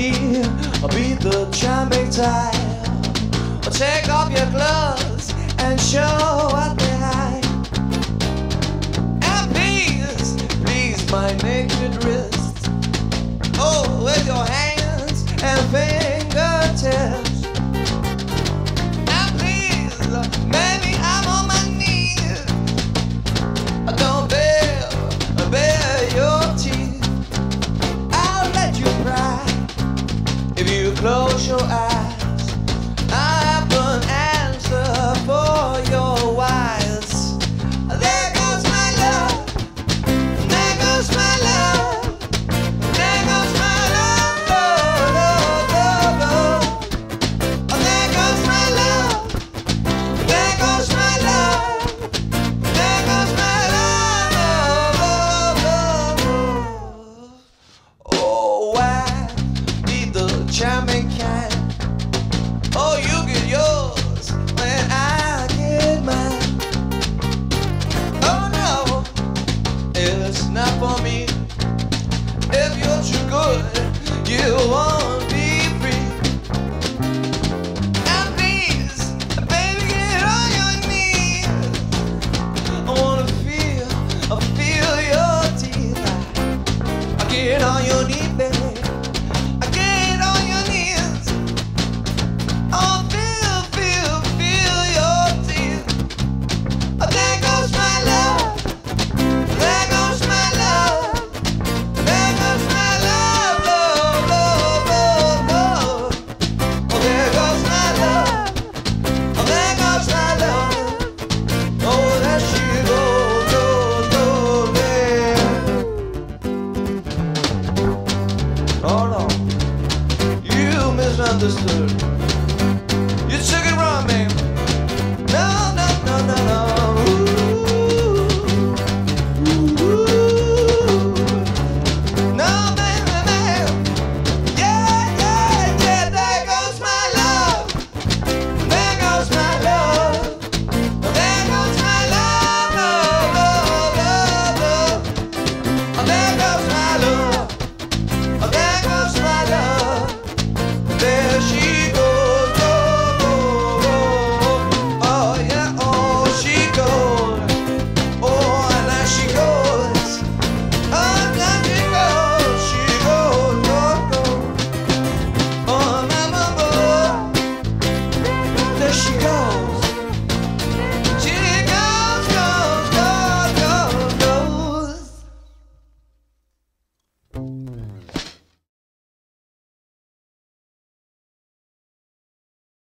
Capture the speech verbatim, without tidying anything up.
me, beat the jumping tide. Take off your gloves and show what they hide. And please, please my naked wrist. Oh, with your hands and fingertips. And please, maybe I'm on my knees. Don't bear, bear your teeth. I'll let you cry if you close your eyes. I have an answer for your whys. There goes my love. There goes my love. There goes my love, love, love, love. There goes my love. There goes my love. There goes my love, love, love. Oh, why be the charming kind? Oh, you get yours when I get mine. Oh no, it's not for me. If you're too good, you won't be free. And please, baby, get on your knees. I wanna feel, I feel your teeth. I get on your knees, baby. I get on your knees. Oh, feel, feel, feel your teeth. Oh, there goes my love. There goes my love. There goes my love, love, love, love, love. Oh, there goes my love. Oh, there goes my love. Oh, there she goes, goes, goes there. Oh no, you misunderstood.